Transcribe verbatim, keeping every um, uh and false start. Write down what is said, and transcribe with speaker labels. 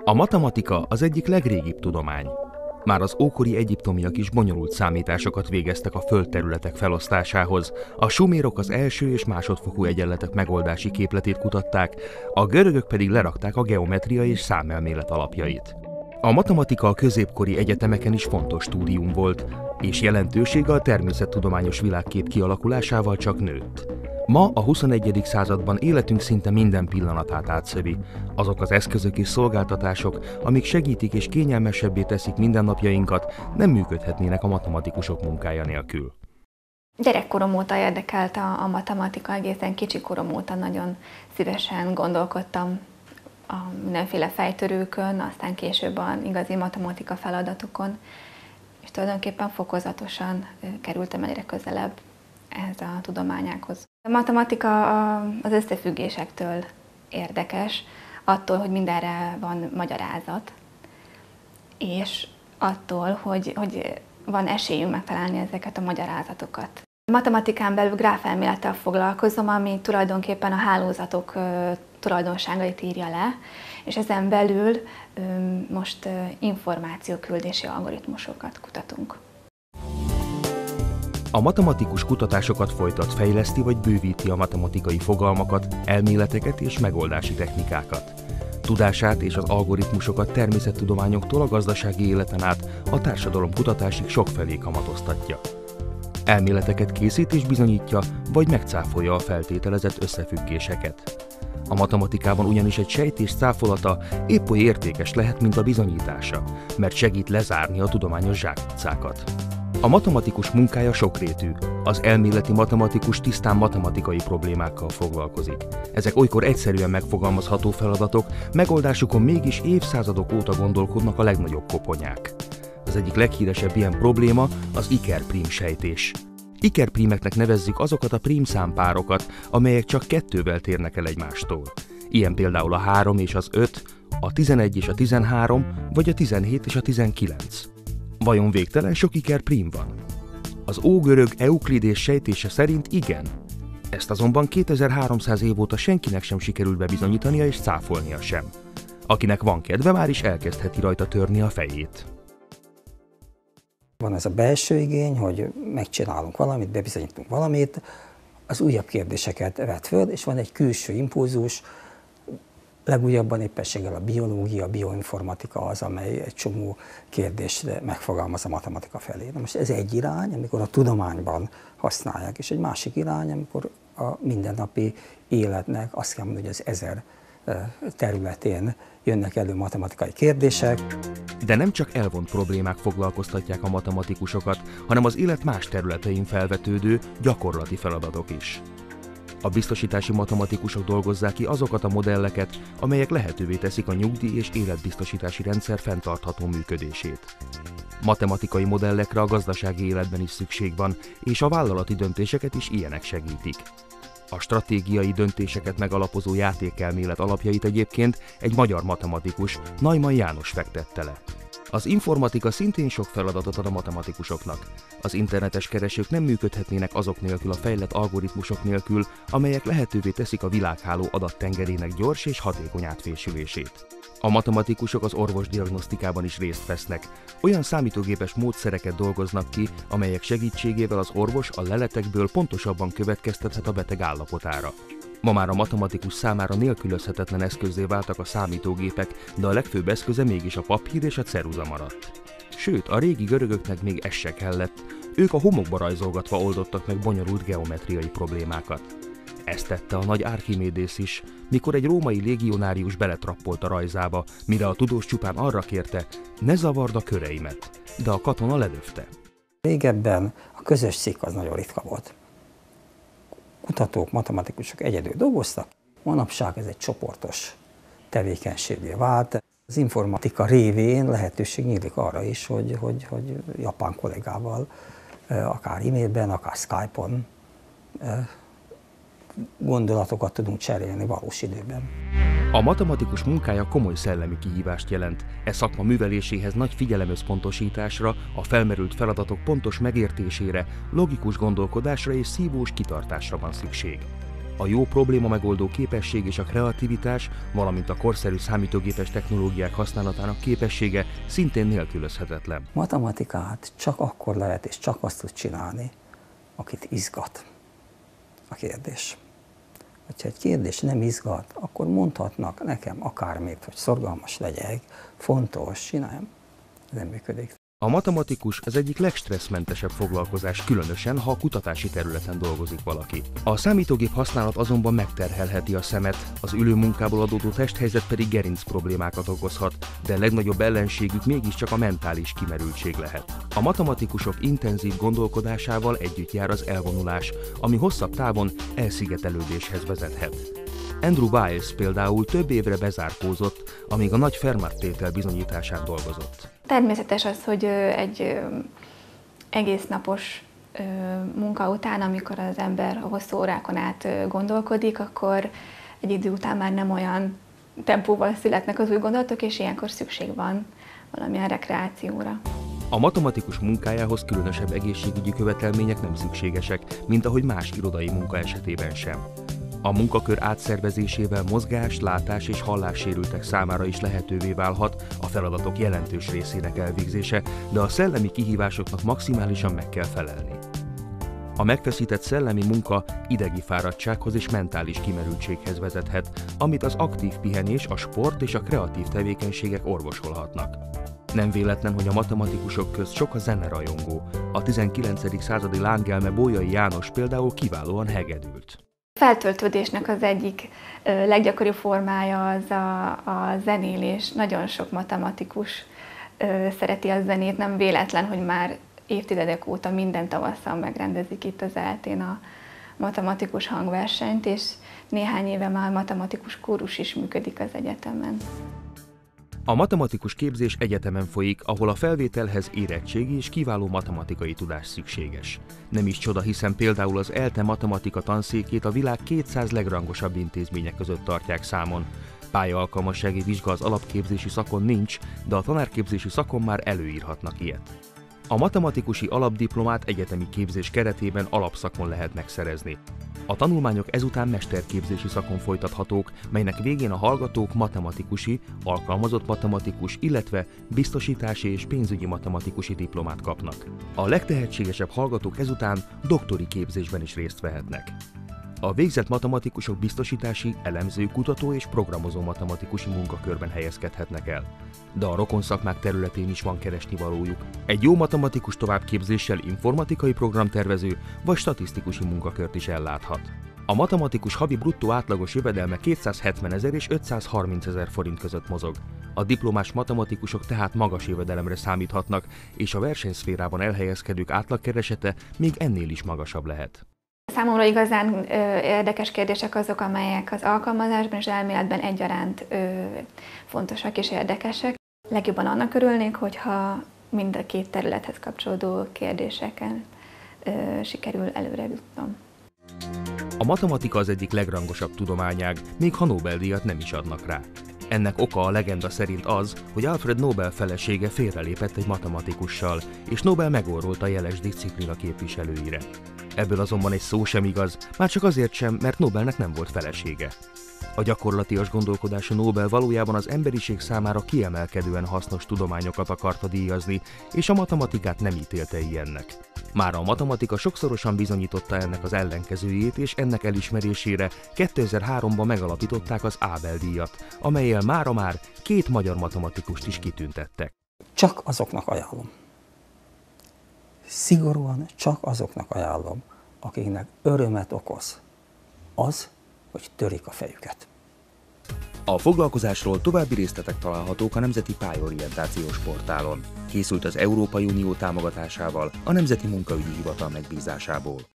Speaker 1: A matematika az egyik legrégibb tudomány. Már az ókori egyiptomiak is bonyolult számításokat végeztek a földterületek felosztásához, a sumérok az első és másodfokú egyenletek megoldási képletét kutatták, a görögök pedig lerakták a geometria és számelmélet alapjait. A matematika a középkori egyetemeken is fontos stúdium volt, és jelentősége a természettudományos világkép kialakulásával csak nőtt. Ma a huszonegyedik században életünk szinte minden pillanatát átszövi. Azok az eszközök és szolgáltatások, amik segítik és kényelmesebbé teszik mindennapjainkat, nem működhetnének a matematikusok munkája nélkül.
Speaker 2: Gyerekkorom óta érdekelt a, a matematika, egészen kicsi korom óta nagyon szívesen gondolkodtam a mindenféle fejtörőkön, aztán később az igazi matematika feladatokon, és tulajdonképpen fokozatosan kerültem egyre közelebb ehhez a tudományához. A matematika az összefüggésektől érdekes, attól, hogy mindenre van magyarázat, és attól, hogy, hogy van esélyünk megtalálni ezeket a magyarázatokat. A matematikán belül gráfelmélettel foglalkozom, ami tulajdonképpen a hálózatok tulajdonságait írja le, és ezen belül most információküldési algoritmusokat kutatunk.
Speaker 1: A matematikus kutatásokat folytat, fejleszti vagy bővíti a matematikai fogalmakat, elméleteket és megoldási technikákat. Tudását és az algoritmusokat természettudományoktól a gazdasági életen át a társadalomkutatásig sokfelé kamatoztatja. Elméleteket készít és bizonyítja, vagy megcáfolja a feltételezett összefüggéseket. A matematikában ugyanis egy sejtés cáfolata épp oly értékes lehet, mint a bizonyítása, mert segít lezárni a tudományos zsákutcákat. A matematikus munkája sokrétű, az elméleti matematikus tisztán matematikai problémákkal foglalkozik. Ezek olykor egyszerűen megfogalmazható feladatok, megoldásukon mégis évszázadok óta gondolkodnak a legnagyobb koponyák. Az egyik leghíresebb ilyen probléma az iker-prím sejtés. Iker-prímeknek nevezzük azokat a prímszámpárokat, amelyek csak kettővel térnek el egymástól. Ilyen például a három és az öt, a tizenegy és a tizenhárom, vagy a tizenhét és a tizenkilenc. Vajon végtelen sok iker-prím van? Az ógörög Euklidés sejtése szerint igen. Ezt azonban kétezer-háromszáz év óta senkinek sem sikerült bebizonyítania és cáfolnia sem. Akinek van kedve, már is elkezdheti rajta törni a fejét.
Speaker 3: Van ez a belső igény, hogy megcsinálunk valamit, bebizonyítunk valamit, az újabb kérdéseket vet föl, és van egy külső impulzus, legújabban éppenséggel a biológia, a bioinformatika az, amely egy csomó kérdést megfogalmaz a matematika felé. Na most ez egy irány, amikor a tudományban használják, és egy másik irány, amikor a mindennapi életnek azt kell mondani, hogy az ezer területén jönnek elő matematikai kérdések.
Speaker 1: De nem csak elvont problémák foglalkoztatják a matematikusokat, hanem az élet más területein felvetődő gyakorlati feladatok is. A biztosítási matematikusok dolgozzák ki azokat a modelleket, amelyek lehetővé teszik a nyugdíj- és életbiztosítási rendszer fenntartható működését. Matematikai modellekre a gazdasági életben is szükség van, és a vállalati döntéseket is ilyenek segítik. A stratégiai döntéseket megalapozó játékelmélet alapjait egyébként egy magyar matematikus, Neumann János fektette le. Az informatika szintén sok feladatot ad a matematikusoknak. Az internetes keresők nem működhetnének azok nélkül, a fejlett algoritmusok nélkül, amelyek lehetővé teszik a világháló adattengerének gyors és hatékony átfésülését. A matematikusok az orvosdiagnosztikában is részt vesznek. Olyan számítógépes módszereket dolgoznak ki, amelyek segítségével az orvos a leletekből pontosabban következtethet a beteg állapotára. Ma már a matematikus számára nélkülözhetetlen eszközzé váltak a számítógépek, de a legfőbb eszköze mégis a papír és a ceruza maradt. Sőt, a régi görögöknek még ez se kellett, ők a homokba rajzolgatva oldottak meg bonyolult geometriai problémákat. Ezt tette a nagy Archimédész is, mikor egy római légionárius beletrappolt a rajzába, mire a tudós csupán arra kérte, ne zavard a köreimet, de a katona ledöfte.
Speaker 3: Régebben a közös cikk az nagyon ritka volt. Kutatók, matematikusok egyedül dolgoztak, manapság ez egy csoportos tevékenységé vált. Az informatika révén lehetőség nyílik arra is, hogy, hogy, hogy japán kollégával, akár e-mailben, akár Skype-on gondolatokat tudunk cserélni valós időben.
Speaker 1: A matematikus munkája komoly szellemi kihívást jelent. E szakma műveléséhez nagy figyelemösszpontosításra, a felmerült feladatok pontos megértésére, logikus gondolkodásra és szívós kitartásra van szükség. A jó probléma megoldó képesség és a kreativitás, valamint a korszerű számítógépes technológiák használatának képessége szintén nélkülözhetetlen.
Speaker 3: Matematikát csak akkor lehet és csak azt tud csinálni, akit izgat a kérdés. Ha egy kérdés nem izgat, akkor mondhatnak nekem akármit, hogy szorgalmas legyek, fontos, csináljam. Ez nem működik.
Speaker 1: A matematikus az egyik legstresszmentesebb foglalkozás, különösen, ha a kutatási területen dolgozik valaki. A számítógép használat azonban megterhelheti a szemet, az ülő munkából adódó testhelyzet pedig gerinc problémákat okozhat, de legnagyobb ellenségük mégiscsak a mentális kimerültség lehet. A matematikusok intenzív gondolkodásával együtt jár az elvonulás, ami hosszabb távon elszigetelődéshez vezethet. Andrew Wiles például több évre bezárkózott, amíg a nagy Fermat-tétel bizonyításán dolgozott.
Speaker 2: Természetes az, hogy egy egész napos munka után, amikor az ember a hosszú órákon át gondolkodik, akkor egy idő után már nem olyan tempóval születnek az új gondolatok, és ilyenkor szükség van valamilyen rekreációra.
Speaker 1: A matematikus munkájához különösebb egészségügyi követelmények nem szükségesek, mint ahogy más irodai munka esetében sem. A munkakör átszervezésével mozgás, látás és hallássérültek számára is lehetővé válhat a feladatok jelentős részének elvégzése, de a szellemi kihívásoknak maximálisan meg kell felelni. A megfeszített szellemi munka idegi fáradtsághoz és mentális kimerültséghez vezethet, amit az aktív pihenés, a sport és a kreatív tevékenységek orvosolhatnak. Nem véletlen, hogy a matematikusok közt sok a zenerajongó. A tizenkilencedik századi lángelme Bolyai János például kiválóan hegedült.
Speaker 2: Feltöltődésnek az egyik leggyakoribb formája az a, a zenélés. Nagyon sok matematikus szereti a zenét, nem véletlen, hogy már évtizedek óta minden tavasszal megrendezik itt az é el té-n a matematikus hangversenyt, és néhány éve már matematikus kórus is működik az egyetemen.
Speaker 1: A matematikus képzés egyetemen folyik, ahol a felvételhez érettségi és kiváló matematikai tudás szükséges. Nem is csoda, hiszen például az é el té matematika tanszékét a világ kétszáz legrangosabb intézmények között tartják számon. Pályaalkalmassági vizsga az alapképzési szakon nincs, de a tanárképzési szakon már előírhatnak ilyet. A matematikusi alapdiplomát egyetemi képzés keretében alapszakon lehet megszerezni. A tanulmányok ezután mesterképzési szakon folytathatók, melynek végén a hallgatók matematikusi, alkalmazott matematikus, illetve biztosítási és pénzügyi matematikusi diplomát kapnak. A legtehetségesebb hallgatók ezután doktori képzésben is részt vehetnek. A végzett matematikusok biztosítási, elemző, kutató és programozó matematikusi munkakörben helyezkedhetnek el. De a rokonszakmák területén is van keresnivalójuk. Egy jó matematikus továbbképzéssel informatikai programtervező vagy statisztikusi munkakört is elláthat. A matematikus havi bruttó átlagos jövedelme kétszázhetvenezer és ötszázharmincezer forint között mozog. A diplomás matematikusok tehát magas jövedelemre számíthatnak, és a versenyszférában elhelyezkedők átlagkeresete még ennél is magasabb lehet.
Speaker 2: Számomra igazán ö, érdekes kérdések azok, amelyek az alkalmazásban és elméletben egyaránt ö, fontosak és érdekesek. Legjobban annak örülnék, hogyha mind a két területhez kapcsolódó kérdéseken ö, sikerül előre jutnom.
Speaker 1: A matematika az egyik legrangosabb tudományág, még ha Nobel-díjat nem is adnak rá. Ennek oka a legenda szerint az, hogy Alfred Nobel felesége félrelépett egy matematikussal, és Nobel megorrolta a jeles disziplína képviselőire. Ebből azonban egy szó sem igaz, már csak azért sem, mert Nobelnek nem volt felesége. A gyakorlatias gondolkodású Nobel valójában az emberiség számára kiemelkedően hasznos tudományokat akarta díjazni, és a matematikát nem ítélte ilyennek. Mára a matematika sokszorosan bizonyította ennek az ellenkezőjét, és ennek elismerésére kétezer-háromban megalapították az Ábel-díjat, amellyel mára már két magyar matematikust is kitüntettek.
Speaker 3: Csak azoknak ajánlom. Szigorúan csak azoknak ajánlom, akiknek örömet okoz az, hogy törik a fejüket.
Speaker 1: A foglalkozásról további részletek találhatók a Nemzeti Pályaorientációs Portálon. Készült az Európai Unió támogatásával, a Nemzeti Munkaügyi Hivatal megbízásából.